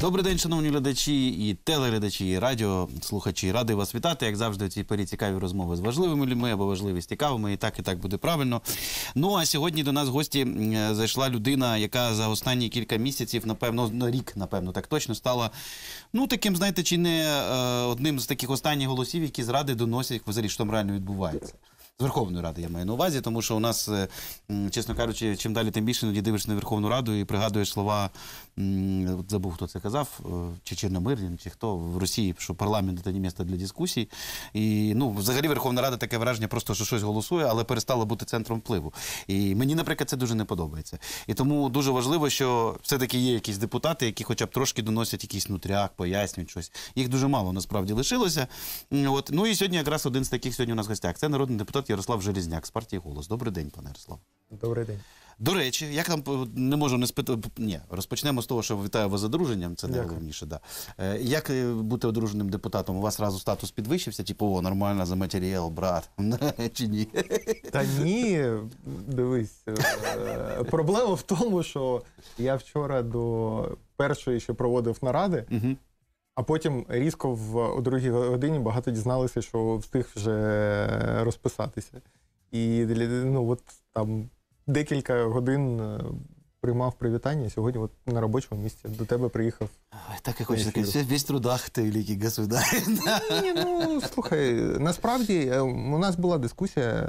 Добрий день, шановні глядачі і телеглядачі, і радіослухачі. Радий вас вітати, як завжди, у цій порі цікаві розмови з важливими людьми або важливі з цікавими, і так буде правильно. Ну, а сьогодні до нас в гості зайшла людина, яка за останні кілька місяців, напевно, рік, напевно, так точно, стала, ну, таким, знаєте, чи не одним з таких останніх голосів, які з Ради доносять, взагалі, що там реально відбувається. З Верховної Ради я маю на увазі, тому що у нас, чесно кажучи, чим далі, тим більше іноді дивишся на Верховну Раду і пригадуєш слова, забув, хто це казав, чи Чорномирдін, чи хто в Росії, що парламент – це не місце для дискусій. І, ну, взагалі Верховна Рада таке враження просто, що щось голосує, але перестала бути центром впливу. І мені, наприклад, це дуже не подобається. І тому дуже важливо, що все-таки є якісь депутати, які хоча б трошки доносять якийсь нутряк, пояснюють щось. Їх дуже мало, насправді, лишилося. От. Ну і сьогодні якраз один з таких сьогодні у нас в гостях. Це народний депутат Ярослав Железняк з партії «Голос». Добрий день, пане Ярослав. Добрий день. До речі, як там, не можу не спитати, ні, розпочнемо з того, що вітаю вас з одруженням, це найголовніше, да. Як бути одруженим депутатом? У вас одразу статус підвищився, типу, о, нормально, за матеріал, брат, чи ні? Та ні, дивись, проблема в тому, що я вчора до першої ще проводив наради, а потім різко о 2-й годині багато дізналися, що встиг вже розписатися. І, ну, от там декілька годин приймав привітання, сьогодні от на робочому місці до тебе приїхав. Ой, так і хочеться сказати, весь в трудах ти, великий государь. Ні, ну, слухай, насправді у нас була дискусія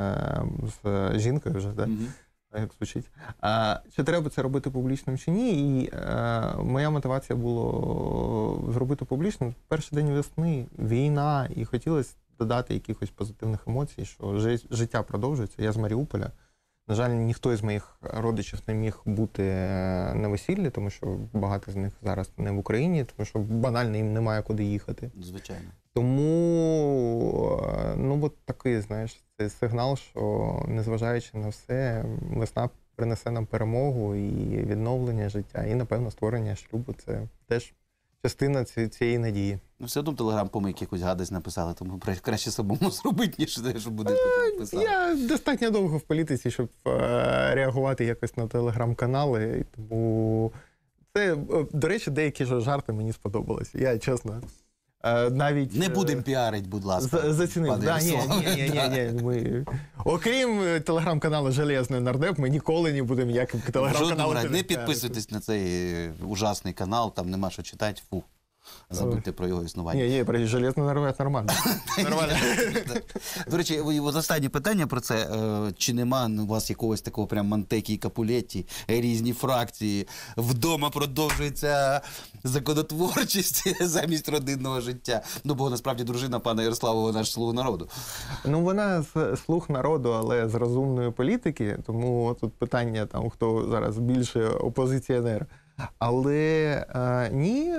з жінкою вже, так? Як звучить. Чи треба це робити публічним, чи ні. І моя мотивація була зробити публічним. Перший день весни, війна, і хотілося додати якихось позитивних емоцій, що життя продовжується. Я з Маріуполя. На жаль, ніхто із моїх родичів не міг бути на весіллі, тому що багато з них зараз не в Україні, тому що банально їм немає куди їхати. Звичайно. Тому, ну, от такий, знаєш, це сигнал, що, незважаючи на все, весна принесе нам перемогу і відновлення життя, і, напевно, створення шлюбу. Це теж частина цієї надії. Ну, все одно в телеграм-помийки якусь гадость написали, тому краще самому зробити, ніж те, що буде писати. Я достатньо довго в політиці, щоб реагувати якось на телеграм-канали, тому це, до речі, деякі жарти мені сподобалися, я чесно. Навіть не будемо піарити, будь ласка. Зацінив. Да, ні. Окрім телеграм-каналу «Железний нардеп», ми ніколи не будемо ніяким телеграм-каналом. Не підписуйтесь на цей ужасний канал, там нема що читати, фу. Забудьте про його існування. Ні, про «Железний нардеп» нормально. До речі, останнє питання про це. Чи нема у вас якогось такого прям Монтекі і Капулетті, різні фракції, вдома продовжується законотворчість замість родинного життя? Ну, бо насправді дружина пана Ярослава, вона ж слуг народу. Ну, вона слуг народу, але з розумної політики, тому тут питання, там, хто зараз більше опозиціонер. Але ні,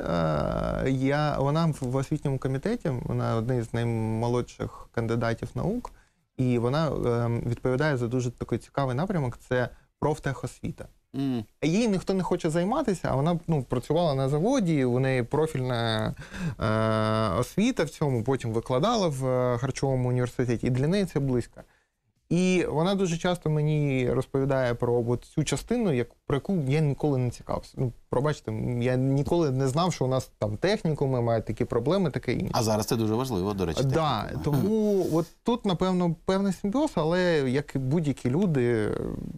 вона в освітньому комітеті, вона один з наймолодших кандидатів наук, і вона відповідає за дуже такий цікавий напрямок – це профтехосвіта. Їй ніхто не хоче займатися, а вона, ну, працювала на заводі, у неї профільна освіта в цьому, потім викладала в харчовому університеті, і для неї це близько. І вона дуже часто мені розповідає про цю частину, про яку я ніколи не цікавився. Ну, пробачте, я ніколи не знав, що у нас там технікуми мають такі проблеми, таке інше. А зараз це дуже важливо, до речі. Так, да, тому от тут, напевно, певний симбіоз, але як і будь-які люди,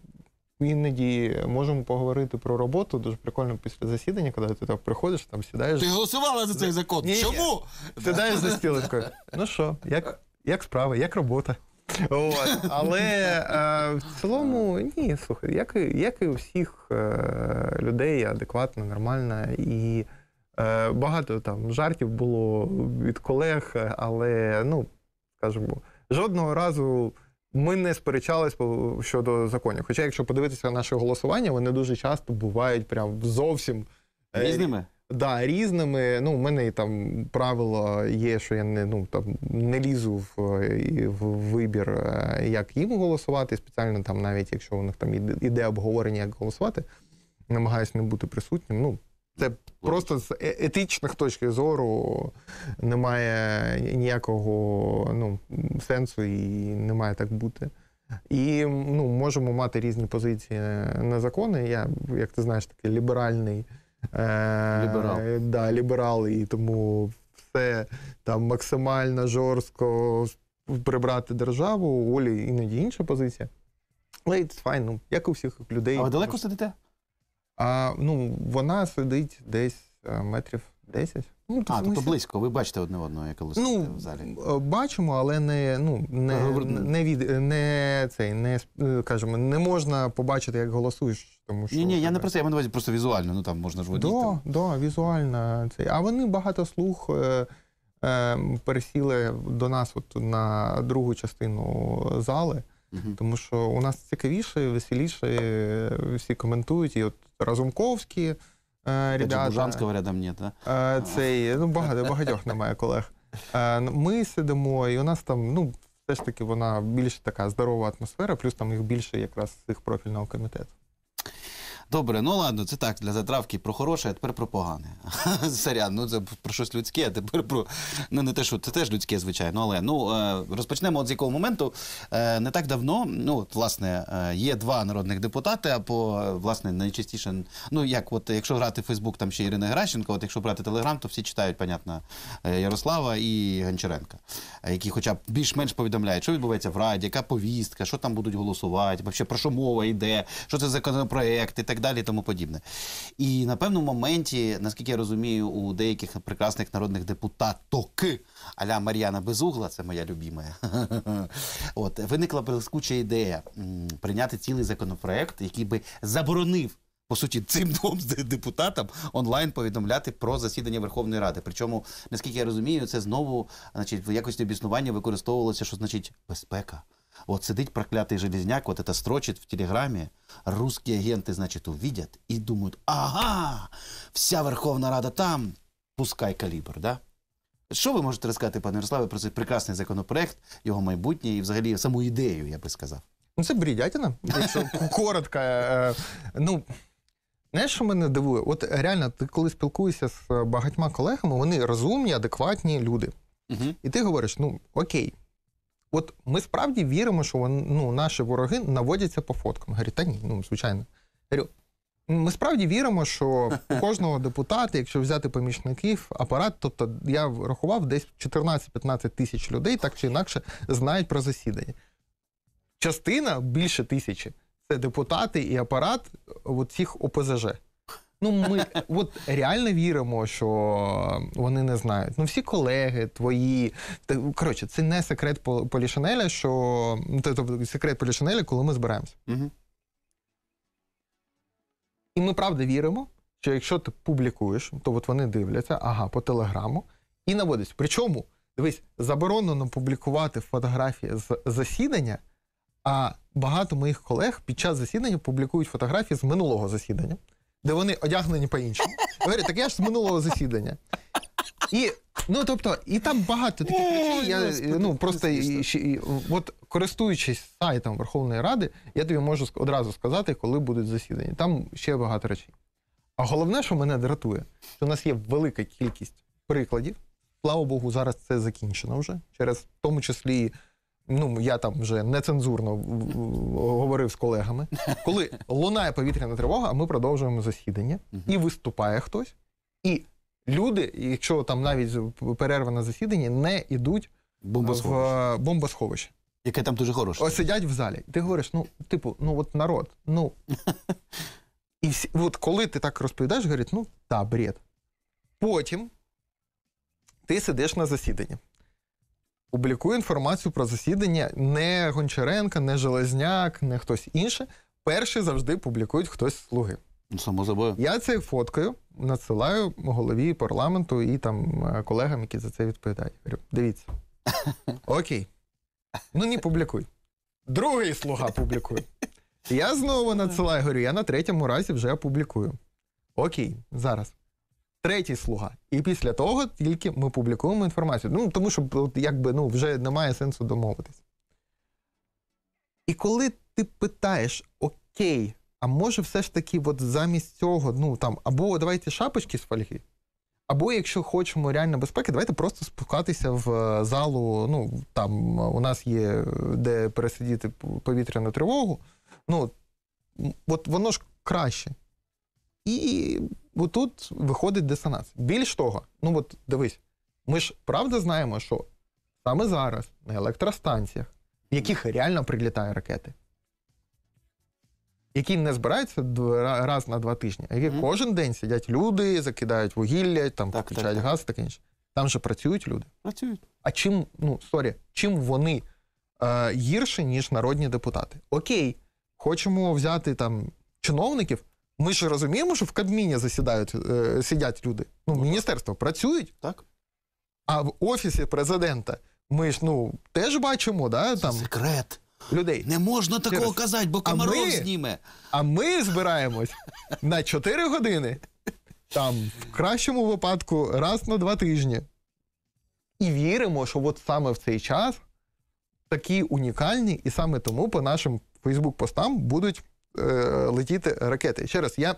іноді можемо поговорити про роботу. Дуже прикольно після засідання, коли ти так приходиш, там сідаєш. Ти голосувала за цей закон? Чому? Сідаєш за стіл і такий, ну що, як справи, як робота? От. Але в цілому, ні, слухай, як і у всіх людей, адекватно, нормально, і багато там жартів було від колег, але, ну, скажімо, жодного разу ми не сперечались щодо законів. Хоча, якщо подивитися на наше голосування, вони дуже часто бувають прям зовсім різними. Да, різними. Ну, у мене і там правило є, що я не лізу в вибір, як їм голосувати. Спеціально там, навіть якщо у них там іде обговорення, як голосувати, намагаюся не бути присутнім. Ну, це просто з етичних точки зору немає ніякого сенсу і не має так бути. І можемо мати різні позиції на закони. Я, як ти знаєш, такий ліберальний Ліберал. Да, ліберал, і тому все там максимально жорстко прибрати державу, у Олі іноді інша позиція. Але it's fine, ну, як у всіх людей. А ви далеко сидите? Вона сидить десь метрів 10. Ну, тобто близько, ви бачите одне одного, коли сидите в залі? Бачимо, але не можна побачити, як голосуєш. Тому що, ні, я не про це, я маю на увазі просто візуально, ну там можна ж водіти. Да, візуально. А вони багато слух пересіли до нас от на другу частину зали, тому що у нас цікавіше, веселіше, всі коментують, і от Разумковські, ребята. Бужанського рядом нет, да? Багатьох немає колег. Ми сидимо, і у нас там, все ж таки, вона більш така здорова атмосфера, плюс там їх більше якраз з їх профільного комітету. Добре, ну ладно, це так, для затравки про хороше, а тепер про погане. Сорян, це про щось людське, а тепер про... не те, що це теж людське, звичайно, але розпочнемо от з якого моменту. Не так давно, власне, є два народних депутати, або, власне, найчастіше, якщо грати в Фейсбук, там ще Ірина Геращенко, от якщо брати Телеграм, то всі читають, понятно, Ярослава і Гончаренка, які хоча б більш-менш повідомляють, що відбувається в Раді, яка повістка, що там будуть голосувати, взагалі, про що мова йде, що це за законопроект і так далі і тому подібне. І на певному моменті, наскільки я розумію, у деяких прекрасних народних депутаток, а-ля Мар'яна Безугла, це моя любима, виникла блискуча ідея прийняти цілий законопроект, який би заборонив, по суті, цим двом депутатам онлайн повідомляти про засідання Верховної Ради. Причому, наскільки я розумію, це знову, в якості обіснування використовувалося, що значить безпека. Вот сидит проклятый железняк, вот это строчит в Телеграме, русские агенты, значит, увидят и думают, ага, вся Верховна Рада там, пускай калібр, да? Що ви можете розказати, пане Ярославе, про цей прекрасний законопроект, його майбутнє і взагалі саму ідею, я би сказав? Це бредятина, якщо коротко. Знаєш, що мене дивує? От реально, ти коли спілкуєшся з багатьма колегами, вони розумні, адекватні люди. І ти говориш, окей, от ми справді віримо, що наші вороги наводяться по фоткам. Говорю, та ні, звичайно. Говорю, ми справді віримо, що у кожного депутата, якщо взяти помічників, апарат, тобто я рахував, десь 14-15 тисяч людей, так чи інакше, знають про засідання. Частина, більше 1000, це депутати і апарат цих ОПЗЖ. Ми реально віримо, що вони не знають. Всі колеги твої... Коротше, це не секрет Полішинеля, секрет Полішинеля, коли ми збираємося. І ми правда віримо, що якщо ти публікуєш, то вони дивляться, по телеграму, і наводять. Причому, дивись, заборонено публікувати фотографії з засідання, а багато моїх колег під час засідання публікують фотографії з минулого засідання, де вони одягнені по-іншому. Говорять, так я ж з минулого засідання. І там багато таких речей. Користуючись сайтом Верховної Ради, я тобі можу одразу сказати, коли будуть засідання. Там ще багато речей. А головне, що мене дратує, що у нас є велика кількість прикладів. Слава Богу, зараз це закінчено вже. Через, в тому числі, я там вже нецензурно говорив з колегами. Коли лунає повітряна тривога, а ми продовжуємо засідання, і виступає хтось, і люди, якщо там навіть перерва на засіданні, не йдуть в бомбосховище. Яке там дуже хороше. Сидять в залі. Ти говориш, народ, І коли ти так розповідаєш, говорять, бред. Потім ти сидиш на засіданні. Публікує інформацію про засідання не Гончаренко, не Железняк, не хтось інший. Перший завжди публікують хтось з «Слуги». Само собою. Я це фоткою надсилаю голові парламенту і там колегам, які за це відповідають. Говорю, дивіться. Окей. Не публікуй. Другий «Слуга» публікує. Я знову надсилаю, говорю, я на 3-му разі вже опублікую. Окей, зараз. 3-й «Слуга». І після того тільки ми публікуємо інформацію. Тому що вже немає сенсу домовитись. І коли ти питаєш, окей, а може все ж таки замість цього, або давайте шапочки з фольги, або якщо хочемо реально безпеки, давайте просто спускатися в залу, там у нас є де пересидіти повітряну тривогу, воно ж краще. І отут виходить дисонанс. Більш того, ну от дивись, ми ж правда знаємо, що саме зараз на електростанціях, в яких реально прилітають ракети, які не збираються раз на 2 тижні, а які кожен день сидять люди, закидають вугілля, там включають газ, таке інше. Там же працюють люди. Працюють. А чим вони гірші, ніж народні депутати? Окей, хочемо взяти там чиновників, ми ж розуміємо, що в Кабміні сидять люди. Ну, міністерства працюють. Так. А в Офісі президента ми ж, теж бачимо, да, там секрет. Людей. Не можна такого казати, бо Комаров зніме. А ми збираємось на 4 години, там, в кращому випадку, раз на 2 тижні. І віримо, що от саме в цей час такі унікальні, і саме тому по нашим фейсбук-постам будуть летіти ракети. Ще раз, я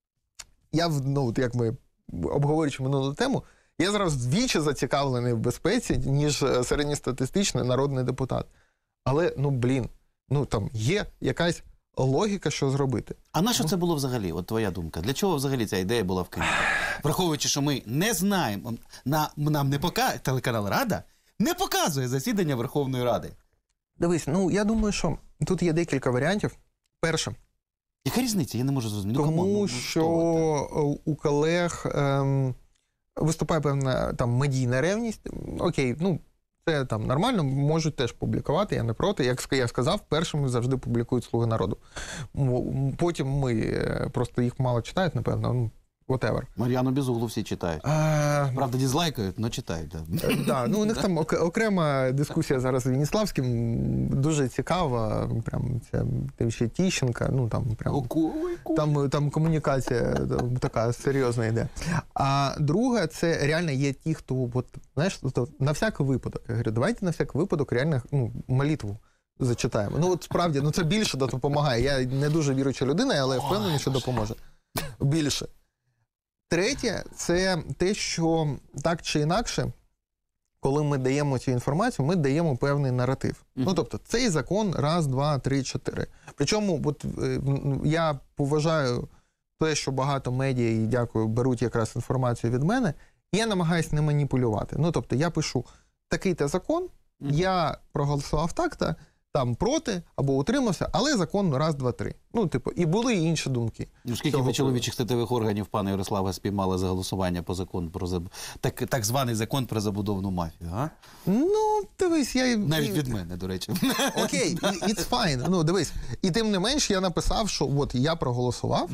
як ми обговорюючи минулу тему, я зараз двічі зацікавлений в безпеці, ніж середньостатистичний народний депутат. Але, там є якась логіка, що зробити. А на що це було взагалі? От твоя думка. Для чого взагалі ця ідея була вкинута? Враховуючи, що ми не знаємо, нам не показує, телеканал Рада не показує засідання Верховної Ради. Дивись, я думаю, що тут є декілька варіантів. Перше. Яка різниця? Я не можу зрозуміти. Тому що у колег виступає певна там медійна ревність. Окей, це там нормально, можуть теж публікувати, я не проти. Як я сказав, першими завжди публікують «Слуги народу». Потім ми просто їх мало читають, напевно, whatever. Мар'яну Безуглу всі читають. Правда, дизлайкають, але читають. У них там окрема дискусія зараз з Веніславським, дуже цікава, прям це ще Тіщенка, там комунікація така серйозна йде. А друге, це реально є ті, хто, на всякий випадок, я говорю, давайте на всякий випадок реально молитву зачитаємо. Справді, це більше допомагає. Я не дуже віруюча людина, але впевнений, що допоможе. Більше. Третє, це те, що так чи інакше, коли ми даємо цю інформацію, ми даємо певний наратив. Тобто, цей закон раз, два, три, 4. Причому, я поважаю те, що багато медіа, і дякую, беруть якраз інформацію від мене, і я намагаюся не маніпулювати. Тобто, я пишу такий-то закон, я проголосував так-то, там проти, або утримався, але закон раз, два, три. І були і інші думки. Скільки ви чоловічих статевих органів, пане Ярославе, спіймали за голосування по закону про так званий закон про забудовну мафію, а? Дивись, навіть від мене, до речі. Окей, it's fine. Дивись. І тим не менш, я написав, що я проголосував,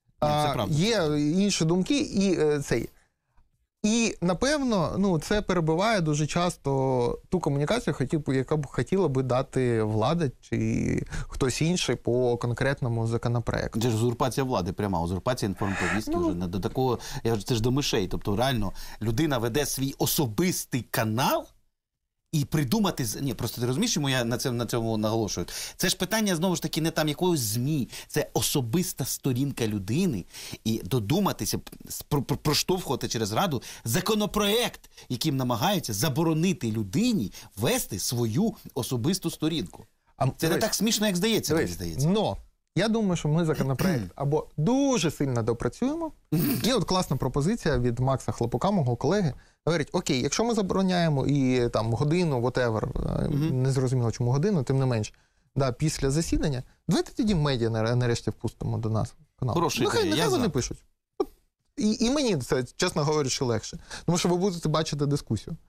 є інші думки, і цей. І, напевно, це перебиває дуже часто ту комунікацію, яка б хотіла би дати влада чи хтось інший по конкретному законопроекту. Це ж узурпація влади, пряма узурпація інформповістки вже не до такого, це ж до мишей. Тобто реально людина веде свій особистий канал і придумати... Ні, просто ти розумієш, чому я на цьому наголошую? Це ж питання, знову ж таки, не там якоїсь ЗМІ. Це особиста сторінка людини. І додуматися, проштовхувати через Раду законопроект, яким намагаються заборонити людині вести свою особисту сторінку. Це не так смішно, як здається, мені здається. Я думаю, що ми законопроект або дуже сильно допрацюємо. Є класна пропозиція від Макса Хлопука, мого колеги. Говорить, окей, якщо ми забороняємо і там годину, whatever, не зрозуміло, чому годину, тим не менш, після засідання, давайте тоді медіа нарешті впустимо до нас. Хороша ідея, нехай вони пишуть. І мені це, чесно говорячи, легше. Тому що ви будете бачити дискусію.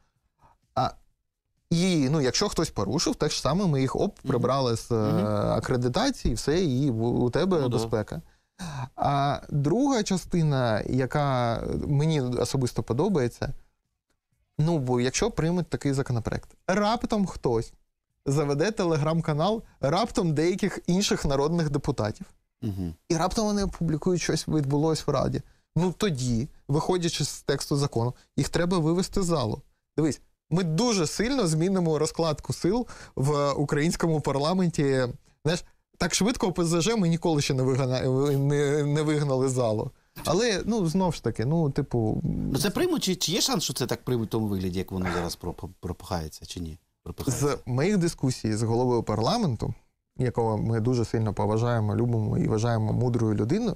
І, якщо хтось порушив, так ж саме ми їх прибрали з акредитації, все, і у тебе безпека. А друга частина, яка мені особисто подобається, бо якщо приймуть такий законопроект, раптом хтось заведе телеграм-канал раптом деяких інших народних депутатів, і раптом вони опублікують, щось відбулось в Раді. Тоді, виходячи з тексту закону, їх треба вивести з залу. Дивись, ми дуже сильно змінимо розкладку сил в українському парламенті. Знаєш, так швидко ОПЗЖ ми ніколи ще не вигнали з залу. Але, знов ж таки, це приймуть, чи є шанс, що це так приймуть в тому вигляді, як воно зараз пропихається, чи ні? З моїх дискусій з головою парламенту, якого ми дуже сильно поважаємо, любимо і вважаємо мудрою людиною,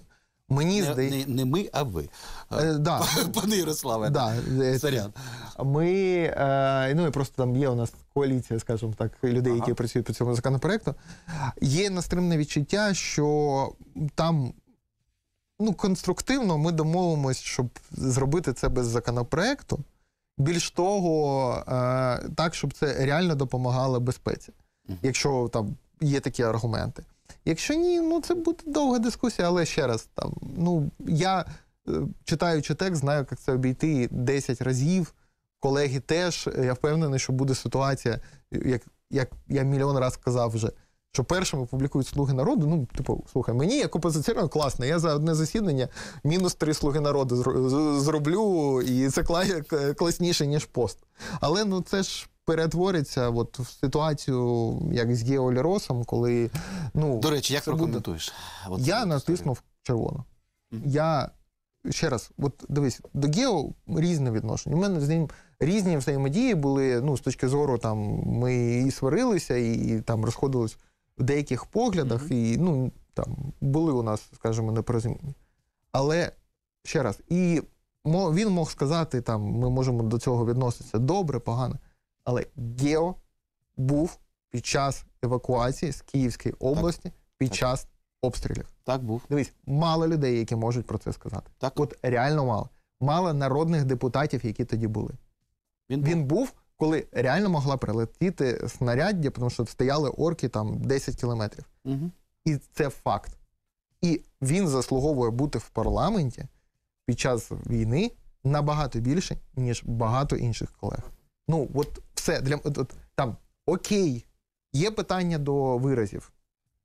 Мені здається... Не ми, а ви. Да. Пане Ярославе. Да. Сорян. Ну і просто там є у нас коаліція, скажімо так, людей, які працюють по цьому законопроекту. Є настримне відчуття, що там конструктивно ми домовимось, щоб зробити це без законопроекту. Більш того, так, щоб це реально допомагало безпеці. Якщо там є такі аргументи. Якщо ні, це буде довга дискусія, але ще раз, я, читаючи текст, знаю, як це обійти 10 разів. Колеги теж, я впевнений, що буде ситуація, як я мільйон разів сказав вже, що першими публікують «Слуги народу», слухай, мені як опозиціонеру класно, я за одне засідання -3 «Слуги народу» зроблю, і це класніше, ніж пост. Але, це ж перетвориться в ситуацію, як з Гео Леросом, коли, До речі, як прокоментуєш? Я натиснув червоно. Я, ще раз, дивись, до Гео різне відношення. У мене з ним різні взаємодії були, з точки зору, ми і сварилися, і там розходились в деяких поглядах, і, були у нас, скажімо, непорозуміння. Але, ще раз, і він мог сказати, ми можемо до цього відноситися добре, погано, але Гео був під час евакуації з Київської області, під час обстрілів. Так, був. Дивись, мало людей, які можуть про це сказати. Так. Реально мало. Мало народних депутатів, які тоді були. Він був, коли реально могла прилетіти снаряддя, тому що стояли орки 10 кілометрів. І це факт. І він заслуговує бути в парламенті під час війни набагато більше, ніж багато інших колег. Все. Окей, є питання до виразів.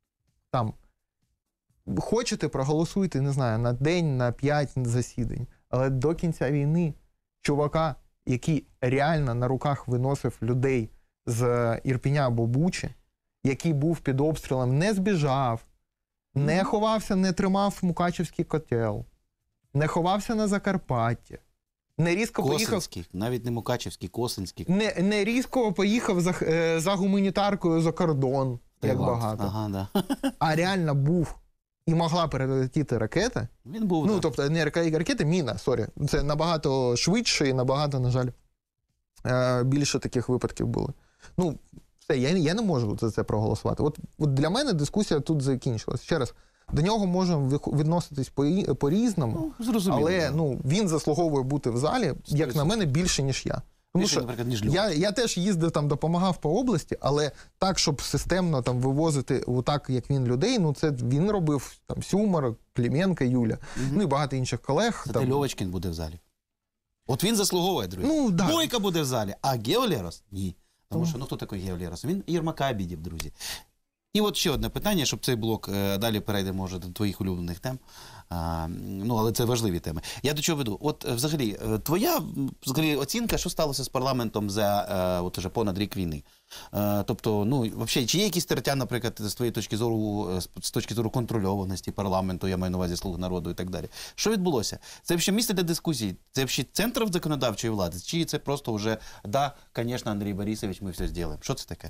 Хочете, проголосуйте, не знаю, на день, на 5 засідань. Але до кінця війни чувака, який реально на руках виносив людей з Ірпіня або Бучі, який був під обстрілом, не збіжав, не ховався, не тримав Мукачівський котел, не ховався на Закарпатті, не різко Косинський, навіть не Мукачівський, Косинський. Не різко поїхав за гуманітаркою за кордон, як багато. Ага, да. А реально був і могла перелетіти ракета. Він був, тобто не ракета, міна, сорі. Це набагато швидше і набагато, на жаль, більше таких випадків було. Все, я не можу за це проголосувати. От для мене дискусія тут закінчилась. Ще раз, до нього можемо відноситись по-різному, але він заслуговує бути в залі, як на мене, більше, ніж я. Тому що я теж їздив допомагав по області, але так, щоб системно вивозити так, як він людей, це він робив Сюмар, Клименко, Юля, і багато інших колег. Зате Льовочкін буде в залі. От він заслуговує, друзі. Бойко буде в залі, а Гео Лерос – ні. Тому що, хто такий Гео Лерос? Він Єрмака обідів, друзі. І от ще одне питання, щоб цей блок, далі перейдемо, може, до твоїх улюблених тем. Але це важливі теми. Я до чого веду? От, взагалі, твоя оцінка, що сталося з парламентом за уже понад рік війни? Тобто, взагалі, чи є якісь тертя, наприклад, з твоєї точки зору, з точки зору контрольованості парламенту, я маю на увазі «Слуг народу» і так далі? Що відбулося? Це взагалі місце для дискусій? Це взагалі центр законодавчої влади? Чи це просто вже, да, звісно, Андрій Борисович, ми все зробимо? Що це таке?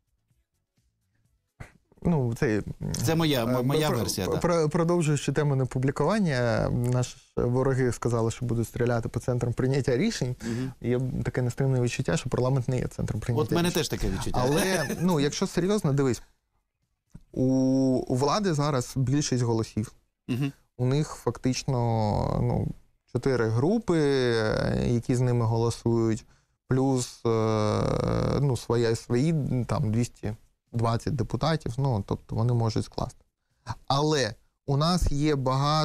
Це моя версія. Продовжуючи тему непублікування, наші вороги сказали, що будуть стріляти по центрам прийняття рішень. Є таке нестримне відчуття, що парламент не є центром прийняття рішень. От мене теж таке відчуття. Але, якщо серйозно, дивись, у влади зараз більшість голосів. У них фактично 4 групи, які з ними голосують, плюс свої 220 депутатів, тобто вони можуть скласти. Але у нас є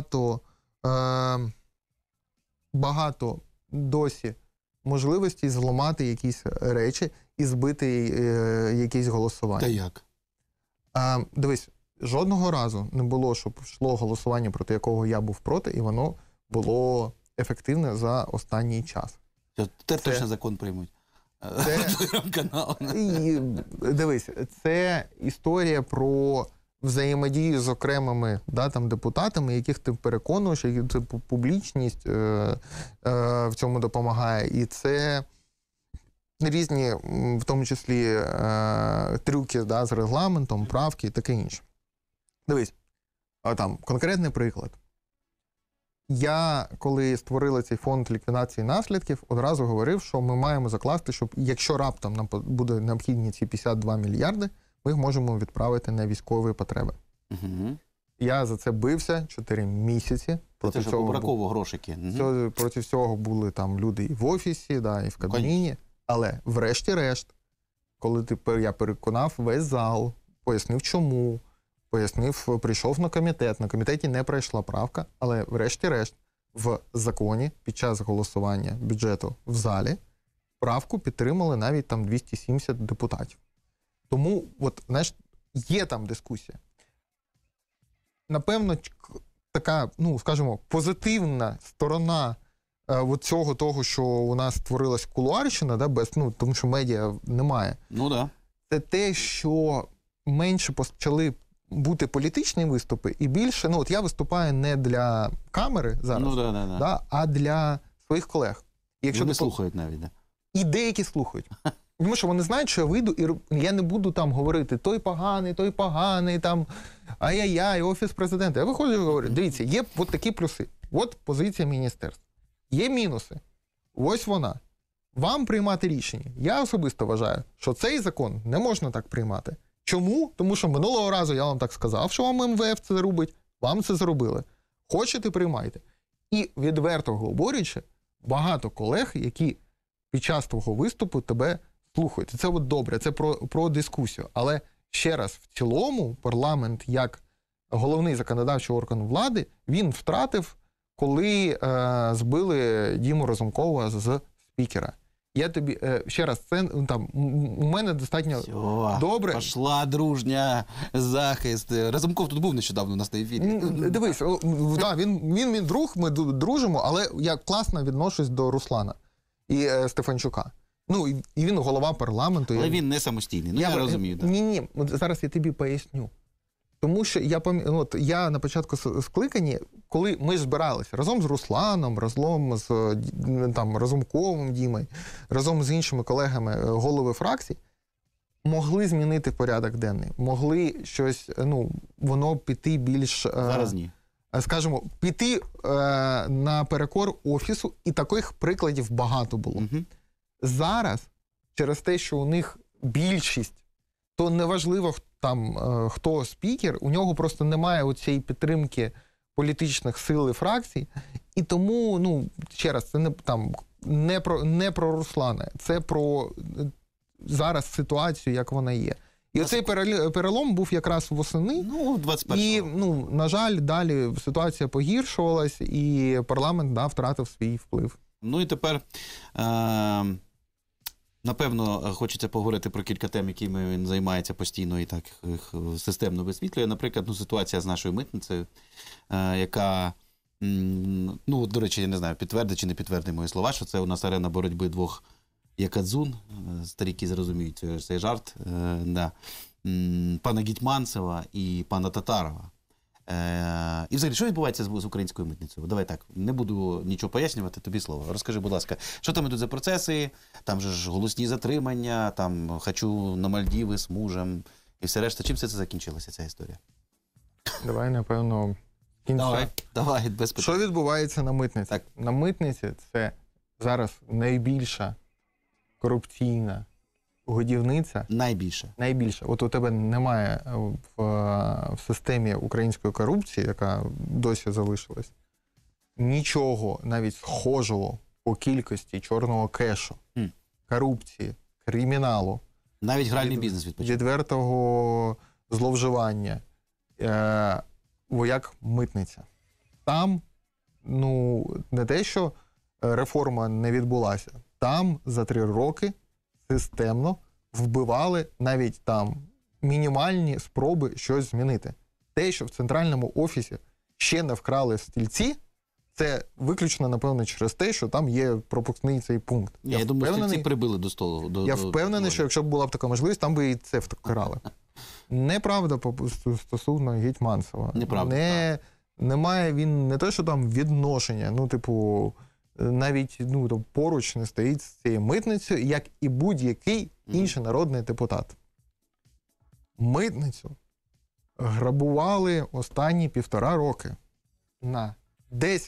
багато досі можливостей зламати якісь речі і збити якісь голосування. Та як? Дивись, жодного разу не було, щоб йшло голосування, проти якого я був проти, і воно було ефективне за останній час. Тепер точно закон приймуть. Дивись, це історія про взаємодію з окремими депутатами, яких ти переконуєш, публічність в цьому допомагає. І це різні, в тому числі, трюки з регламентом, правки і таке інше. Дивись, конкретний приклад. Я, коли створили цей фонд ліквідації наслідків, одразу говорив, що ми маємо закласти, щоб якщо раптом нам буде необхідні ці 52 мільярди, ми їх можемо відправити на військові потреби. Угу. Я за це бився 4 місяці. Це ж побраково грошики. Угу. Проти всього були там люди і в офісі, да, і в Кабміні. Але врешті-решт, коли я переконав весь зал, пояснив чому, прийшов на комітеті не пройшла правка, але врешті-решт в законі під час голосування бюджету в залі правку підтримали навіть там 270 депутатів. Тому, от, знаєш, є там дискусія. Напевно, така, ну, скажімо, позитивна сторона цього того, що у нас створилась кулуарщина, да, без, ну, тому що медіа немає. Ну, да. Це те, що менше почали бути політичні виступи, і більше, ну, от я виступаю не для камери зараз, ну, да, а для своїх колег. І якщо вони слухають навіть, да. І деякі слухають. Тому що вони знають, що я вийду, і я не буду там говорити той поганий, там, ай-яй-яй, Офіс президента. Я виходжу і говорю, дивіться, є от такі плюси. От позиція міністерства. Є мінуси. Ось вона. Вам приймати рішення. Я особисто вважаю, що цей закон не можна так приймати. Чому? Тому що минулого разу я вам так сказав, що вам МВФ це робить, вам це зробили. Хочете – приймайте. І відверто говорячи, багато колег, які під час твого виступу тебе слухають. Це от добре, це про дискусію. Але ще раз, в цілому парламент як головний законодавчий орган влади, він втратив, коли збили Діму Разумкова з спікера. Я тобі, ще раз, це там, у мене достатньо добре. Пішла дружня, захист. Разумков тут був нещодавно у нас на ефірі. Дивись, да, він мій друг, ми дружимо, але я класно відношусь до Руслана і Стефанчука. Ну, і він голова парламенту. Але він не самостійний, ну я розумію. Да. Ні, зараз я тобі поясню. Тому що я на початку скликання, коли ми збиралися разом з Русланом, разом з там, Разумковим Дімою, разом з іншими колегами голови фракцій, могли змінити порядок денний, могли щось, ну, воно піти більш... Зараз ні. Скажімо, піти наперекор Офісу, і таких прикладів багато було. Угу. Зараз, через те, що у них більшість, то неважливо там, хто спікер, у нього просто немає оцієї підтримки політичних сил і фракцій, і тому, ну, ще раз, це не про Руслана, це про зараз ситуацію, як вона є. І оцей перелом був якраз восени. Ну, 21-го. І, ну, на жаль, далі ситуація погіршувалась, і парламент, да, втратив свій вплив. Ну і тепер, напевно, хочеться поговорити про кілька тем, якими він займається постійно і так їх системно висвітлює. Наприклад, ну, ситуація з нашою митницею, яка, ну, до речі, я не знаю, підтвердить чи не підтвердить мої слова, що це у нас арена боротьби двох якадзун, старіки зрозуміють цей жарт, да, пана Гетьманцева і пана Татарова. І взагалі, що відбувається з українською митницею? Давай так, не буду нічого пояснювати, тобі слово. Розкажи, будь ласка, що там ідуть за процеси, там же ж голосні затримання, там «хочу на Мальдіви з мужем» і все решта. Чим все це закінчилося, ця історія? Давай, напевно, кінця. Давай, без питань. Що відбувається на митниці? Так. На митниці це зараз найбільша корупційна годівниця. Найбільше. От у тебе немає в системі української корупції, яка досі залишилась, нічого навіть схожого по кількості чорного кешу, корупції, криміналу. Навіть гральний бізнес відпочив. Відвертого зловживання, як митниця. Там, ну, не те, що реформа не відбулася, там за 3 роки системно вбивали навіть там мінімальні спроби щось змінити. Те, що в центральному офісі ще не вкрали стільці, це виключно, напевно, через те, що там є пропускний цей пункт. Я думаю, стільці прибили до столу. Я впевнений, що якщо б була б така можливість, там би і це вкрали. Неправда стосовно Гетьманцева. Неправда. Немає він не те, що там відношення, ну, типу, навіть, ну, поруч не стоїть з цією митницею, як і будь-який інший народний депутат. Митницю грабували останні 1,5 роки на десь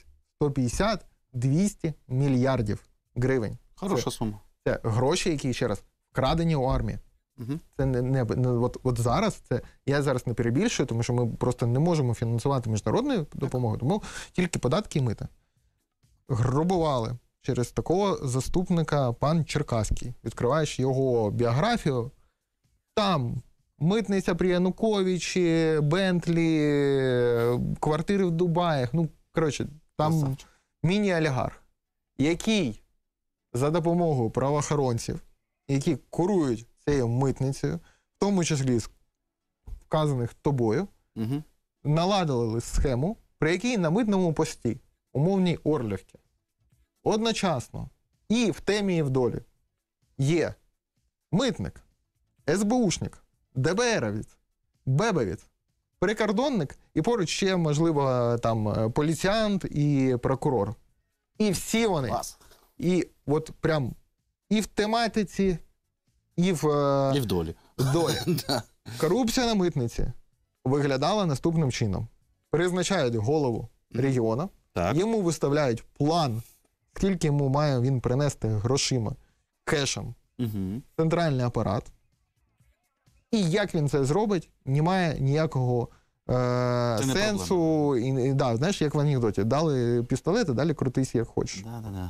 150-200 мільярдів гривень. Хороша сума. Це гроші, які, ще раз, вкрадені у армії. Угу. Це от зараз, я зараз не перебільшую, тому що ми просто не можемо фінансувати міжнародну допомогу, тому тільки податки і мита. Грабували через такого заступника пан Черкаський. Відкриваєш його біографію, там митниця при Януковичі, Бентлі, квартири в Дубаях, там міні-олігарх, який за допомогою правоохоронців, які курують цією митницею, в тому числі з вказаних тобою, наладили схему, при якій на митному пості, умовній Орлівці, одночасно і в темі, і в долі є митник, СБУшник, ДБРовець, БЕБовець, прикордонник і поруч ще, можливо, там поліціянт і прокурор. І всі вони. Клас. І от прям і в тематиці, і в долі. Корупція на митниці виглядала наступним чином. Призначають голову регіону, йому виставляють план, скільки йому має він принести грошима, кешем, центральний апарат. І як він це зробить, немає ніякого сенсу. Знаєш, як в анекдоті, дали пістолет, а далі крутись як хочеш.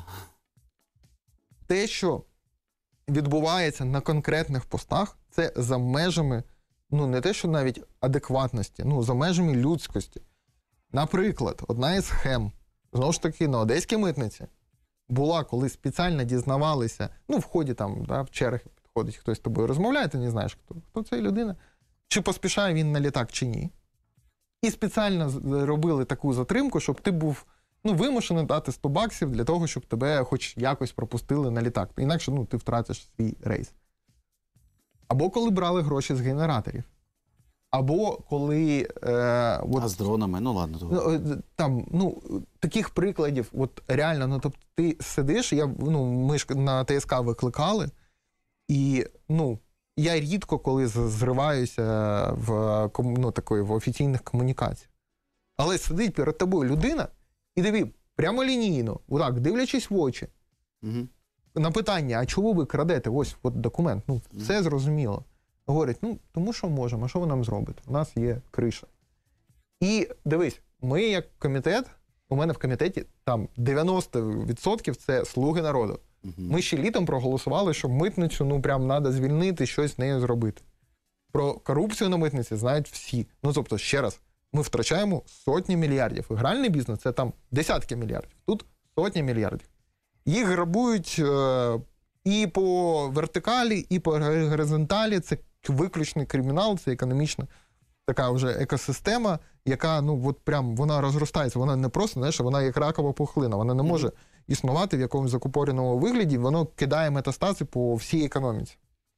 Те, що відбувається на конкретних постах, це за межами, не те, що навіть адекватності, за межами людськості. Наприклад, одна із схем, знову ж таки, на одеській митниці, була, коли спеціально дізнавалися, в ході там, в черги підходить, хтось з тобою розмовляє, ти не знаєш, хто це людина, чи поспішає він на літак, чи ні. І спеціально робили таку затримку, щоб ти був вимушений дати 100 баксів для того, щоб тебе хоч якось пропустили на літак. Інакше ти втратиш свій рейс. Або коли брали гроші з генераторів. Або коли... А з дронами? Ладно. Таких прикладів, реально, тобто ти сидиш, ми ж на ТСК викликали, і, я рідко коли зриваюся в офіційних комунікаціях. Але сидить перед тобою людина, і диви, прямолінійно, дивлячись в очі, на питання, а чого ви крадете? Ось документ, все зрозуміло. Говорять, тому що можемо, а що ви нам зробите? У нас є криша. І дивись, ми як комітет, у мене в комітеті там 90% це слуги народу. Ми ще літом проголосували, що митницю, прям треба звільнити, щось з нею зробити. Про корупцію на митниці знають всі. Тобто, ще раз, ми втрачаємо сотні мільярдів. Гральний бізнес – це там десятки мільярдів. Тут сотні мільярдів. Їх грабують і по вертикалі, і по горизонталі. Це виключний кримінал, це економічна така вже екосистема, яка, прям, вона розростається. Вона не просто, знаєш, вона як ракова пухлина. Вона не може існувати в якомусь закупореному вигляді, воно кидає метастази по всій економіці.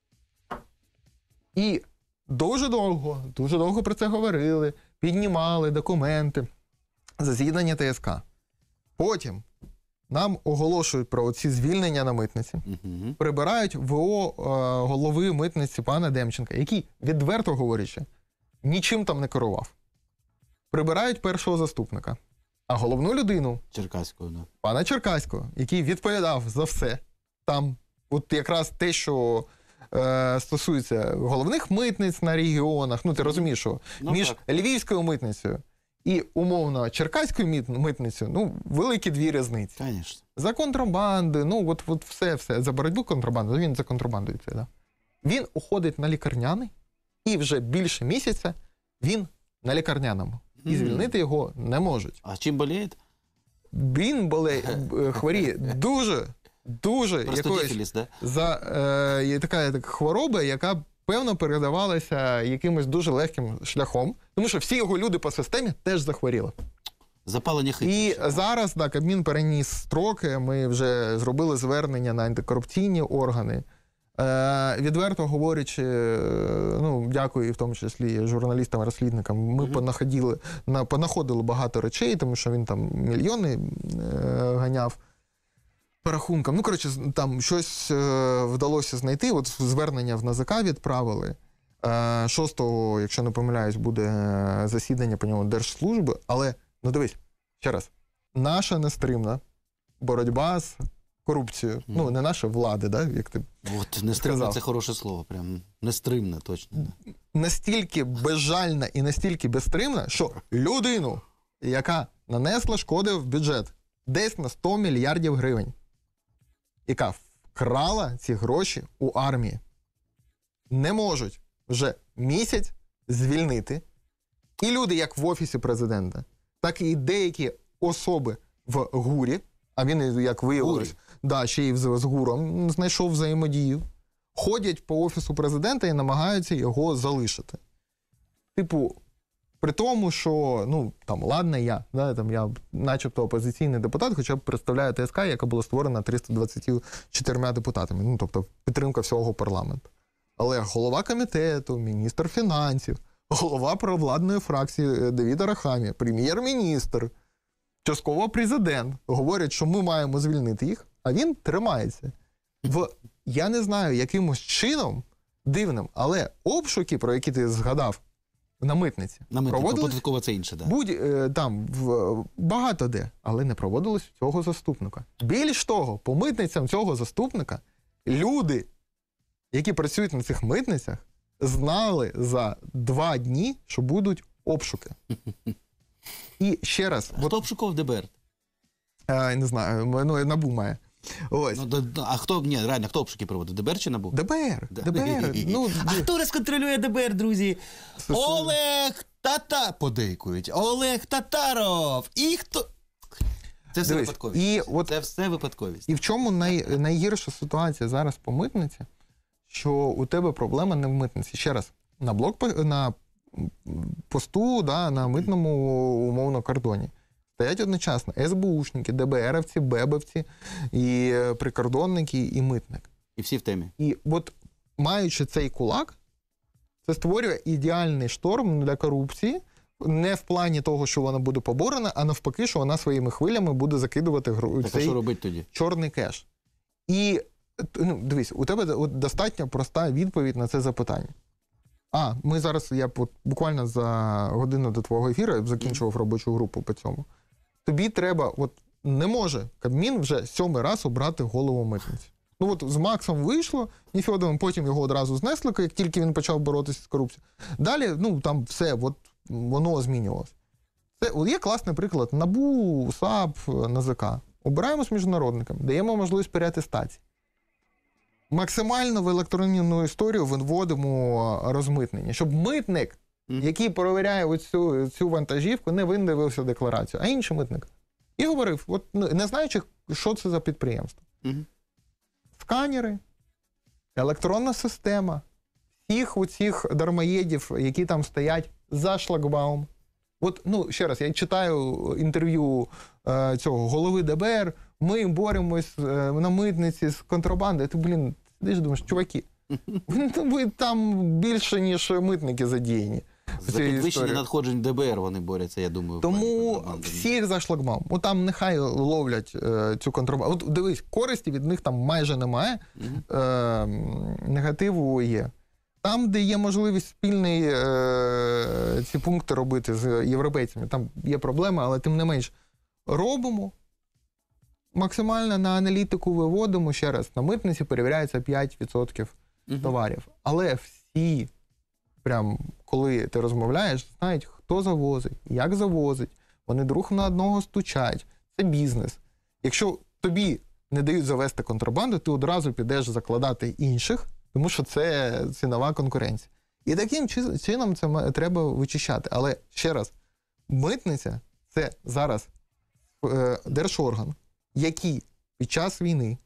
І дуже довго про це говорили, піднімали документи, засідання ТСК. Потім нам оголошують про ці звільнення на митниці, прибирають ВО голови митниці пана Демченка, який, відверто говорячи, нічим там не керував. Прибирають першого заступника. А головну людину, пана Черкаського, який відповідав за все, там якраз те, що стосується головних митниць на регіонах, ти розумієш, що між Львівською митницею і, умовно, Черкаською митницею, великі дві різниці. Конечно. За контрабанди, все. За боротьбу контрабанди, він за контрабандою це, да. Він уходить на лікарняний, і вже більше місяця він на лікарняному. І звільнити його не можуть. А чим боліє? Він хворіє дуже якоюсь є така хвороба, яка певно передавалася якимось дуже легким шляхом, тому що всі його люди по системі теж захворіли. Запалення хитрощі. І зараз, Кабмін переніс строки, ми вже зробили звернення на антикорупційні органи. Відверто говорячи, дякую і в тому числі журналістам-розслідникам, ми понаходили багато речей, тому що він там мільйони ганяв по рахункам. Там щось вдалося знайти, звернення в НАЗК відправили. 6-го, якщо не помиляюсь, буде засідання по ньому Держслужби, але, дивись, ще раз, наша нестримна боротьба з корупцією. Ну, не наша влада, да, як ти От, нестримне сказав. – це хороше слово, прям нестримне, точно. Настільки безжальна і настільки безстримна, що людину, яка нанесла шкоди в бюджет десь на 100 мільярдів гривень, яка вкрала ці гроші у армії, не можуть вже місяць звільнити. І люди, як в Офісі президента, так і деякі особи в ГУРі, а він, як виявилось, да, ще й з ГУРом знайшов взаємодію, ходять по Офісу президента і намагаються його залишити. Типу, при тому, що, ну, там, ладно, я начебто опозиційний депутат, хоча б представляю ТСК, яка була створена 324 депутатами, ну, тобто підтримка всього парламенту. Але голова комітету, міністр фінансів, голова провладної фракції Давид Арахамія, прем'єр-міністр, частково президент говорять, що ми маємо звільнити їх, а він тримається. Я не знаю, якимось чином дивним, але обшуки, про які ти згадав, на митниці. На митниці, податково це інше, так. Там багато де, але не проводилось цього заступника. Більш того, по митницям цього заступника люди, які працюють на цих митницях, знали за 2 дні, що будуть обшуки. І ще раз... Хто обшукував ДБР? Не знаю, НАБУ має. Ось. А хто, реально, хто обшуки проводив? ДБР чи НАБУ? ДБР. А хто розконтролює ДБР, друзі? Олег подейкують. Олег Татаров. І хто... Це все випадковість. Це все випадковість. І в чому найгірша ситуація зараз по митниці? Що у тебе проблема не в митниці. Ще раз, на посту, да, на митному, умовно, кордоні стоять одночасно СБУшники, ДБРівці, БЕБівці, і прикордонники, і митник. І всі в темі. І от, маючи цей кулак, це створює ідеальний шторм для корупції, не в плані того, що вона буде поборена, а навпаки, що вона своїми хвилями буде закидувати цей чорний кеш. І дивись, у тебе достатньо проста відповідь на це запитання. Ми зараз, я буквально за годину до твого ефіру закінчував робочу групу по цьому. Тобі треба, не може Кабмін вже 7-й раз обрати голову митниці. З Максом вийшло, Нефьодовим, потім його одразу знесли, як тільки він почав боротися з корупцією. Далі, там все, воно змінювалося. Це є класний приклад. НАБУ, САП, НАЗК. Обираємо з міжнародниками, даємо можливість переатестації. Максимально в електронну історію виводимо розмитнення, щоб митник, який перевіряє цю вантажівку, не виявився декларацію, а інший митник. І говорив, не знаючи, що це за підприємство. Сканери, електронна система, всіх оцих дармоєдів, які там стоять за шлагбаум. Ще раз, я читаю інтерв'ю цього голови ДБР, ми боремось на митниці з контрабандою. Ти, сидиш, думаєш, чуваки, ви там більше, ніж митники задіяні. За підвищення надходжень ДБР вони борються, я думаю. Тому всіх за шлагбаум. Там нехай ловлять цю контрабанду. Дивись, користі від них там майже немає, негативу є. Там, де є можливість спільні ці пункти робити з європейцями, там є проблеми, але тим не менш робимо. Максимально на аналітику виводимо, ще раз, на митниці перевіряється 5% товарів. Але всі, прям, коли ти розмовляєш, знають, хто завозить, як завозить, вони друг на одного стучать. Це бізнес. Якщо тобі не дають завести контрабанду, ти одразу підеш закладати інших, тому що це цінова конкуренція. І таким чином це треба вичищати. Але, ще раз, митниця – це зараз держорган, який під час війни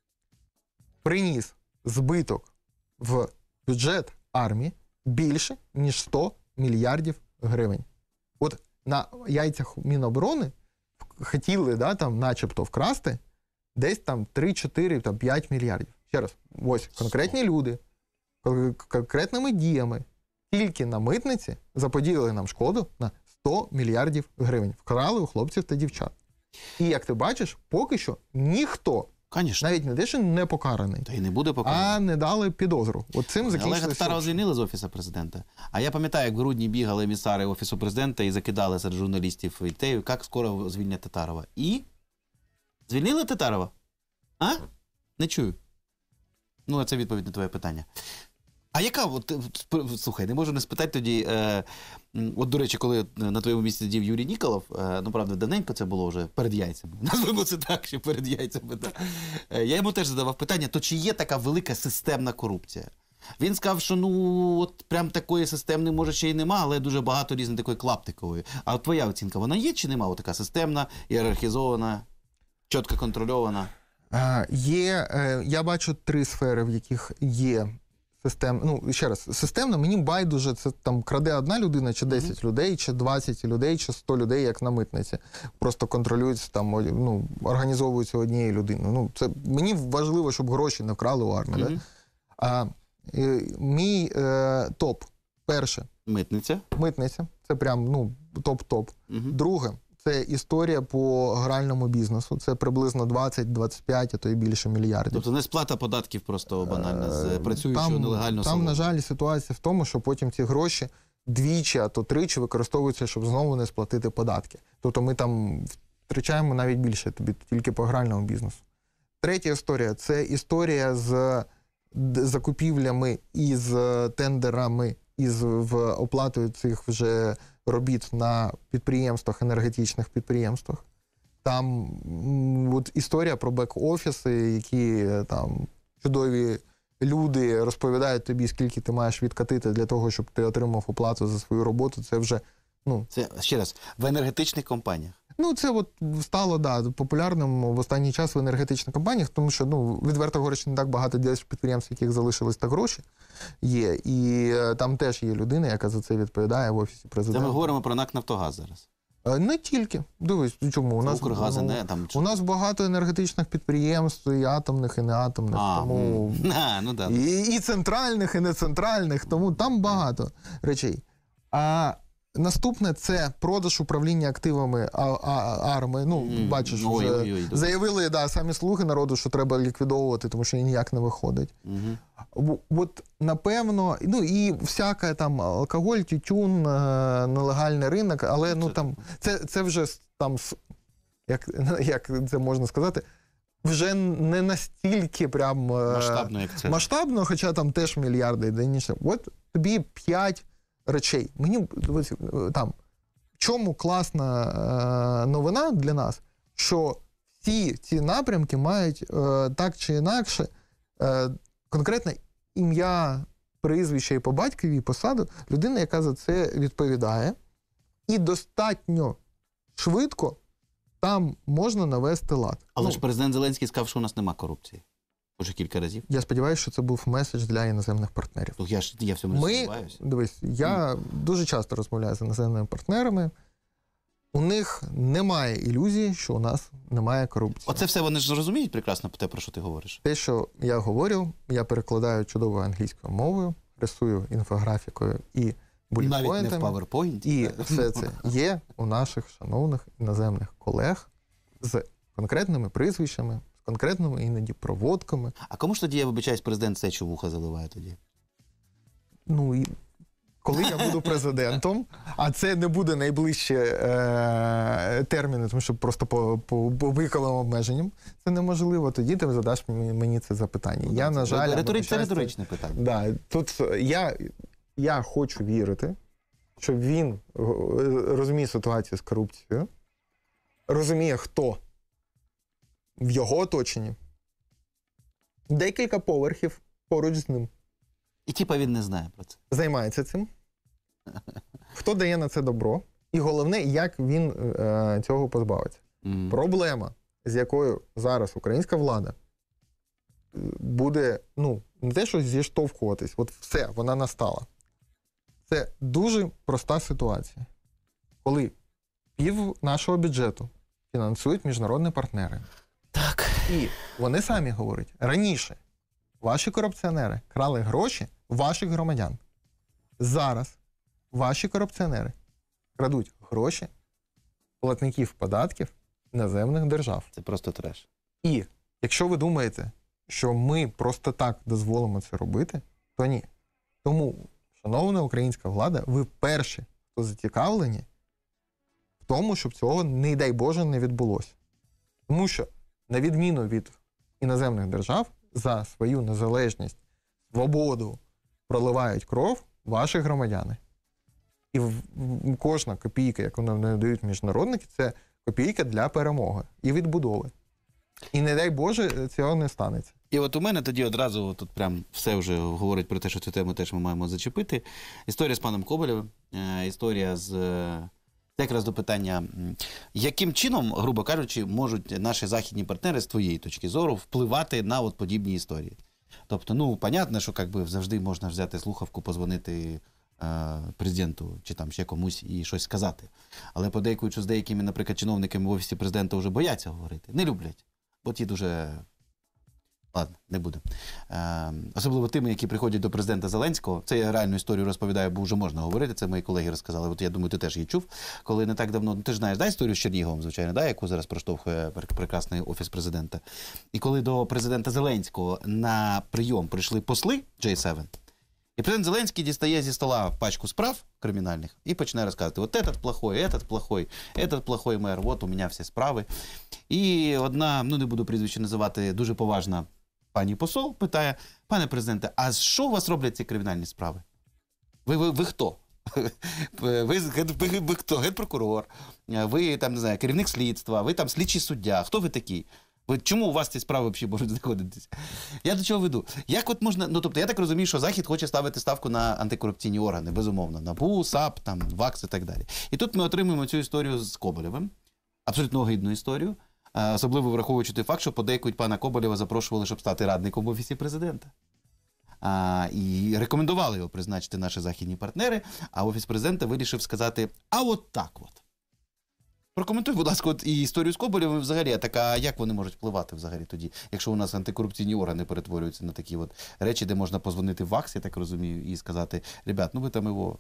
приніс збиток в бюджет армії більше, ніж 100 мільярдів гривень. На яйцях Міноборони хотіли, начебто, вкрасти десь 3, 4, 5 мільярдів. Ще раз, ось конкретні люди, конкретними діями тільки на митниці заподіяли нам шкоду на 100 мільярдів гривень. Вкрали у хлопців та дівчат. І, як ти бачиш, поки що ніхто Звісно. Навіть не те, що не покараний, Та й не буде покараний. а не дали підозру. От цим закінчилося. Олега Татарова звільнили з Офісу Президента. А я пам'ятаю, як в грудні бігали емісари Офісу Президента і закидали серед журналістів ідею, як скоро звільнять Татарова. І? Звільнили Татарова? А? Не чую. Ну, це відповідь на твоє питання. А яка, слухай, не можу не спитати тоді, от, до речі, коли на твоєму місці сидів Юрій Ніколов, ну, правда, давненько це було вже перед яйцями, назвемо це так, що перед яйцями, так. Я йому теж задавав питання, то чи є така велика системна корупція? Він сказав, що, ну, от прям такої системної, може, ще й нема, але дуже багато різної такої клаптикової. А от твоя оцінка, вона є чи нема? От така системна, ієрархізована, чітко контрольована? Я бачу 3 сфери, в яких є системно. Ну, ще раз, системно, мені байдуже, це там краде одна людина, чи 10 людей, чи 20 людей, чи 100 людей, як на митниці. Просто контролюються, там, ну, організовуються однією людиною. Ну, це, мені важливо, щоб гроші не вкрали у армії. Да? Мій топ. Перше. Митниця. Митниця. Це прям, ну, топ-топ. Друге. Це історія по гральному бізнесу. Це приблизно 20-25, а то й більше мільярдів. Тобто не сплата податків просто банально з працюючого нелегального салону. Там, на жаль, ситуація в тому, що потім ці гроші двічі, а то тричі використовуються, щоб знову не сплатити податки. Тобто ми там втрачаємо навіть більше тобі тільки по гральному бізнесу. Третя історія – це історія з закупівлями і з тендерами, і з оплатою цих вже робіт на підприємствах, енергетичних підприємствах. Там от історія про бек-офіси, які там чудові люди розповідають тобі, скільки ти маєш відкатити для того, щоб ти отримав оплату за свою роботу. Це вже, ну... Це, ще раз, в енергетичних компаніях? Ну, це от стало, да, популярним в останній час в енергетичних компаніях, тому що, ну, відверто говорячи, не так багато підприємств, яких залишились так гроші, є. І там теж є людина, яка за це відповідає в Офісі Президента. Це ми говоримо про НАК «Нафтогаз» зараз? Не тільки. Дивись, чому? У нас багато енергетичних підприємств, і атомних, і неатомних. Тому... ну, да. І центральних, і нецентральних, тому там багато речей. А наступне – це продаж управління активами АРМи. Ну, бачиш, вже заявили, да, самі слуги народу, що треба ліквідовувати, тому що ніяк не виходить. От, напевно, ну, і всяка там алкоголь, тютюн, нелегальний ринок, але, ну, там, це вже там, як це можна сказати, вже не настільки прям масштабно, як це. Масштабно, хоча там теж мільярди йде. От тобі 5 речей. Мені там, в чому класна новина для нас, що всі ці напрямки мають так чи інакше конкретне ім'я, прізвище і по батькові, і посаду людини, яка за це відповідає. І достатньо швидко там можна навести лад. Але ж президент Зеленський сказав, що у нас нема корупції. Уже кілька разів. Я сподіваюся, що це був меседж для іноземних партнерів. Я в цьому не сподіваюся. Дивись, я дуже часто розмовляю з іноземними партнерами. У них немає ілюзії, що у нас немає корупції. Оце все вони ж розуміють прекрасно те, про що ти говориш. Те, що я говорю, я перекладаю чудовою англійською мовою, рисую інфографікою і булітпоінтами. Навіть не в PowerPoint. І все це є у наших шановних іноземних колег з конкретними прізвищами, з конкретними іноді проводками. А кому ж тоді, я вибачаюсь, президент сечу вуха заливає тоді? Ну, і коли я буду президентом, а це не буде найближчі терміни, тому що просто по віковим обмеженням, це неможливо. Тоді ти задаш мені це запитання. Я, на жаль, це риторичне питання. Да, тут я хочу вірити, що він розуміє ситуацію з корупцією, розуміє, хто в його оточенні, декілька поверхів поруч з ним. І типа він не знає про це. Займається цим. Хто дає на це добро. І головне, як він цього позбавиться. Проблема, з якою зараз українська влада буде, ну, не те, що зіштовхуватись, от все, вона настала. Це дуже проста ситуація. Коли пів нашого бюджету фінансують міжнародні партнери. Так. І вони самі говорять, раніше ваші корупціонери крали гроші ваших громадян. Зараз ваші корупціонери крадуть гроші платників податків іноземних держав. Це просто треш. І Якщо ви думаєте, що ми просто так дозволимо це робити, то ні. Тому, шановна українська влада, ви перші, хто зацікавлені в тому, щоб цього, не дай Боже, не відбулося. Тому що, на відміну від іноземних держав, за свою незалежність, свободу проливають кров ваші громадяни. І кожна копійка, яку нам надають міжнародники, це копійка для перемоги і відбудови. І не дай Боже, цього не станеться. І от у мене тоді одразу тут прям все вже говорить про те, що цю тему теж ми маємо зачепити. Історія з паном Коболєвим, історія з... Це якраз до питання, яким чином, грубо кажучи, можуть наші західні партнери з твоєї точки зору впливати на от подібні історії. Тобто, ну, понятно, що завжди можна взяти слухавку, позвонити президенту чи там ще комусь і щось сказати. Але подейкують, що з деякими, наприклад, чиновниками в Офісі президента вже бояться говорити. Не люблять. Бо ті дуже... Ладно, не буде. Особливо тими, які приходять до президента Зеленського. Це я реальну історію розповідаю, бо вже можна говорити. Це мої колеги розказали. От я думаю, ти теж її чув. Коли не так давно, ти ж знаєш, історію з Черніговом, звичайно, яку зараз проштовхує прекрасний Офіс президента. І коли до президента Зеленського на прийом прийшли посли J7, і президент Зеленський дістає зі стола пачку справ кримінальних і починає розказувати: от этот плохой мер, от у мене всі справи. І одна, ну не буду прізвище називати, дуже поважна пані посол питає: пане президенте, а що у вас роблять ці кримінальні справи? Ви хто? Ви хто? Генпрокурор? Ви там, не знаю, керівник слідства? Ви там слідчий суддя? Хто ви такий? Чому у вас ці справи взагалі можуть знаходитися? Я до чого веду? Як от можна, ну тобто я так розумію, що Захід хоче ставити ставку на антикорупційні органи, безумовно, НАБУ, САП, там, ВАКС і так далі. І тут ми отримуємо цю історію з Коболєвим, абсолютно огидну історію, особливо враховуючи той факт, що подейкують пана Коболєва запрошували, щоб стати радником в Офісі президента. І рекомендували його призначити наші західні партнери, а Офіс президента вирішив сказати: а от так от. Прокоментуй, будь ласка, от і історію з Коболєвим взагалі, а як вони можуть впливати взагалі тоді, якщо у нас антикорупційні органи перетворюються на такі от речі, де можна позвонити в ВАКС, я так розумію, і сказати: ребят, ну ви там його...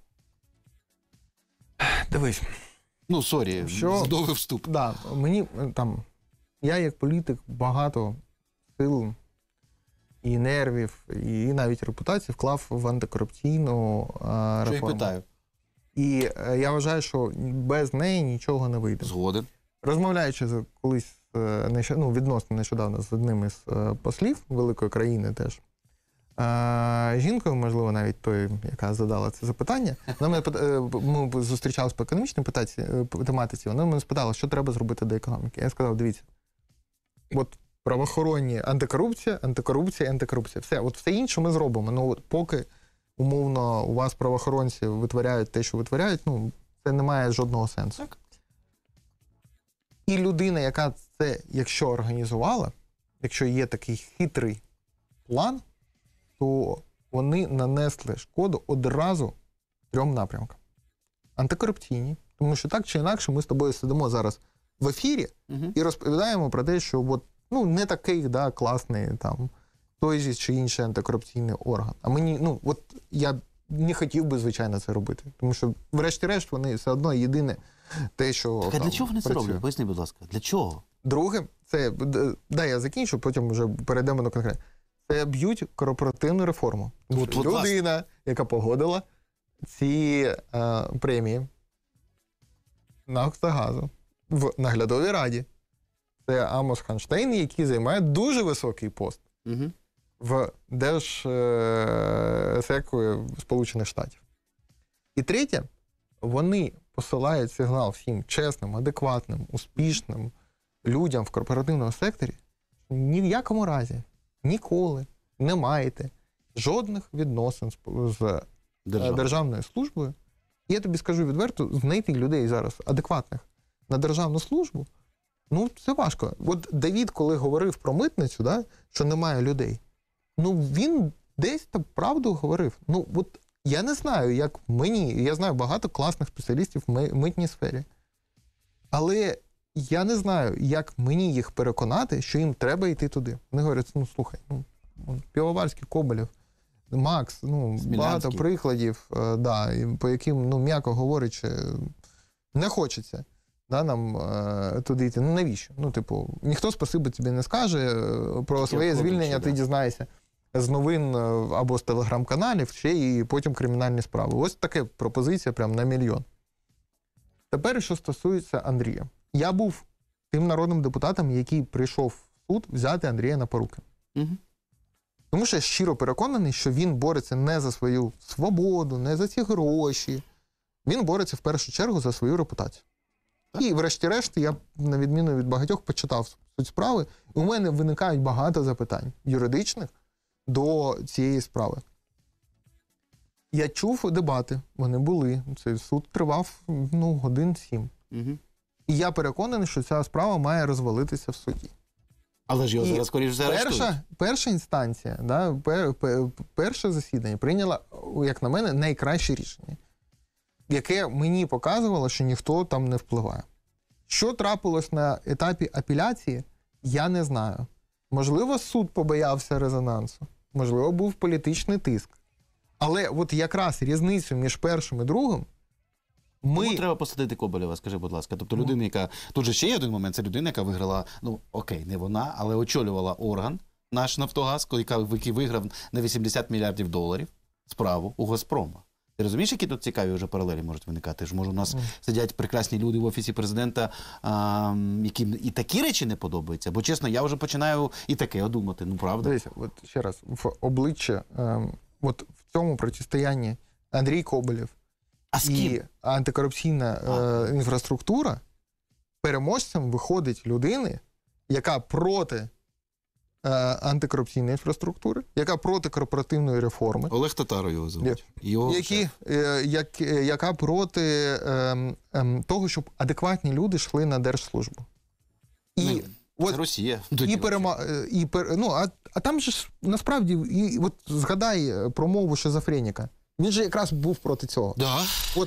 Дивись. Ну, сорі, здовий вступ. Да, мені там, я як політик багато сил і нервів, і навіть репутації вклав в антикорупційну реформу. Що і питаю. І я вважаю, що без неї нічого не вийде. Згоден. Розмовляючи колись відносно нещодавно з одним із послів великої країни теж, жінкою, можливо, навіть тою, яка задала це запитання, ми зустрічалися по економічній тематиці, вона мене спитала, що треба зробити до економіки. Я сказав: дивіться, от правоохоронні антикорупція. Все, от все інше ми зробимо. Ну, от поки умовно у вас правоохоронці витворяють те, що витворяють, ну, це не має жодного сенсу. Так. І людина, яка це, якщо організувала, якщо є такий хитрий план, то вони нанесли шкоду одразу 3 напрямкам. Антикорупційні, тому що так чи інакше ми з тобою сидимо зараз в ефірі і розповідаємо про те, що от, ну, не такий класний там той же чи інший антикорупційний орган. А мені, ну, от я не хотів би, звичайно, це робити. Тому що, врешті-решт, вони все одно єдине те, що так, а для чого вони це роблять? Поясни, будь ласка, для чого? Друге, це, я закінчу, потім вже перейдемо до конкретного. Це б'ють корпоративну реформу. Людина, яка погодила ці премії Нафтогазу в наглядовій раді. Це Амос Ханштейн, який займає дуже високий пост в Держсекторі Сполучених Штатів. І третє, вони посилають сигнал всім чесним, адекватним, успішним людям в корпоративному секторі, що ні в якому разі, ніколи не маєте жодних відносин з державною службою. І я тобі скажу відверто, знайти людей зараз адекватних на державну службу, ну, це важко. От Давід, коли говорив про митницю, що немає людей, ну, він десь там правду говорив. Ну, от я не знаю, як мені, я знаю багато класних спеціалістів в митній сфері, але я не знаю, як мені їх переконати, що їм треба йти туди. Вони говорять: ну, слухай, Пивоварський, Коболєв, Макс, багато прикладів, по яким, м'яко говорячи, не хочеться. да, нам туди йти. Ну навіщо? Ну, типу, ніхто спасибі тобі не скаже, про своє звільнення ти дізнаєшся з новин або з телеграм-каналів, ще і потім кримінальні справи. Ось така пропозиція прям на мільйон. Тепер, що стосується Андрія. Я був тим народним депутатом, який прийшов в суд взяти Андрія на поруки. Угу. Тому що я щиро переконаний, що він бореться не за свою свободу, не за ці гроші. Він бореться в першу чергу за свою репутацію. І врешті-решт, я, на відміну від багатьох, почитав суть справи, і у мене виникають багато запитань юридичних до цієї справи. Я чув дебати, вони були. Цей суд тривав, годин 7. Угу. І я переконаний, що ця справа має розвалитися в суді. Але ж його зараз, скоріш за арештують. Перша інстанція, да, перше засідання прийняла, як на мене, найкраще рішення, яке мені показувало, що ніхто там не впливає. Що трапилось на етапі апеляції, я не знаю. Можливо, суд побоявся резонансу, можливо, був політичний тиск. Але от якраз різницю між першим і другим Кому треба посадити Коболєва, скажи, будь ласка. Тобто людина, яка... Тут же ще є один момент, це людина, яка виграла, окей, не вона, але очолювала орган, наш Нафтогаз, який виграв на 80 мільярдів доларів справу у Газпрома. Ти розумієш, які тут цікаві вже паралелі можуть виникати? Може, у нас сидять прекрасні люди в Офісі Президента, яким і такі речі не подобаються? Бо, чесно, я вже починаю і таке думати, правда? Дивіться, от ще раз, в обличчя, от в цьому протистоянні Андрій Коболєв і антикорупційна інфраструктура, переможцем виходить людини, яка проти антикорупційної інфраструктури, яка проти корпоративної реформи. Олег Татаров його звуть. Яка проти того, щоб адекватні люди йшли на держслужбу. Це Росія. А там же ж, насправді, от згадай промову шизофреніка. Він же якраз був проти цього. Да.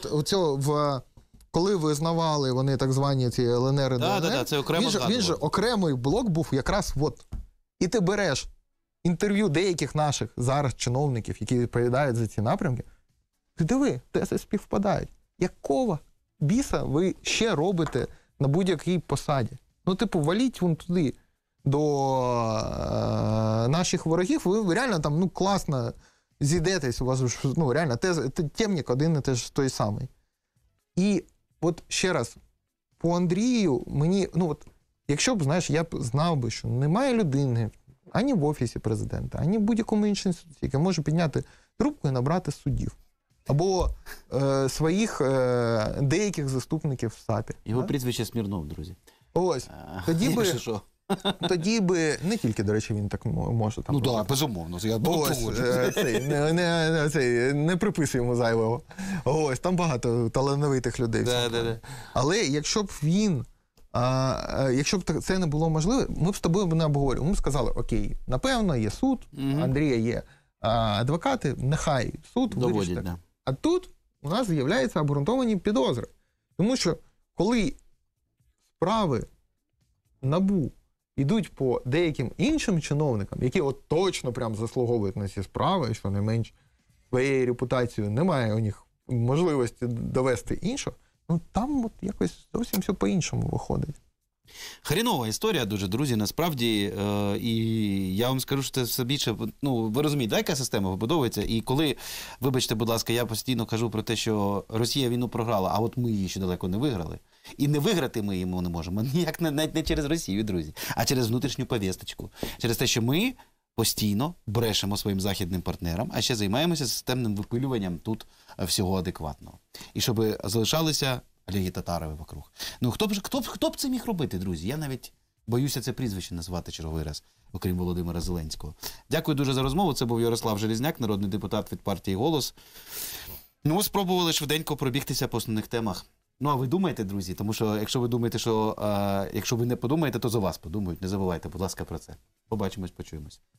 Коли визнавали вони так звані ці ЛНР і ДНР, це окремо він же окремий блок був якраз от. І ти береш інтерв'ю деяких наших зараз чиновників, які відповідають за ці напрямки, ти диви, тези співпадають. Якого біса ви ще робите на будь-якій посаді? Валіть вон туди до наших ворогів, ви реально там, класно зійдетесь, у вас реально темник один і той самий. І от ще раз, по Андрію мені, якщо б, знаєш, я б знав би, що немає людини ані в Офісі Президента, ані в будь-якому іншому інституції, яка може підняти трубку і набрати суддів. Або своїх деяких заступників в САПі. Його прізвище Смірнов, друзі. Ось. Тоді би, не тільки, до речі, він так може. Так, безумовно. Не приписуємо зайвого. Ось, там багато талановитих людей. Але якщо б це не було можливо, ми б з тобою не обговорювали. Ми б сказали, окей, напевно, є суд, Андрія є адвокати, нехай суд вирішить. А тут у нас з'являються обґрунтовані підозри. Тому що, коли справи НАБУ йдуть по деяким іншим чиновникам, які точно прям заслуговують на ці справи, що не менш своєю репутацією немає у них можливості довести іншого, там якось зовсім все по-іншому виходить. Хрінова історія дуже, друзі, насправді, і я вам скажу, що це все більше, ви розумієте, яка система вибудовується, і коли, вибачте, будь ласка, я постійно кажу про те, що Росія війну програла, а от ми її ще далеко не виграли, і не виграти ми йому не можемо, ніяк навіть не через Росію, друзі, а через внутрішню повісточку, через те, що ми постійно брешемо своїм західним партнерам, а ще займаємося системним випилюванням тут всього адекватного. І щоб залишалися Олеги Татарови вокруг. Хто б це міг робити, друзі? Я навіть боюся це прізвище назвати черговий раз, окрім Володимира Зеленського. Дякую дуже за розмову. Це був Ярослав Железняк, народний депутат від партії «Голос». Спробували швиденько пробігтися по основних темах. А ви думаєте, друзі? Тому що, якщо ви думаєте, що якщо ви не подумаєте, то за вас подумають. Не забувайте, будь ласка, про це. Побачимось, почуємось.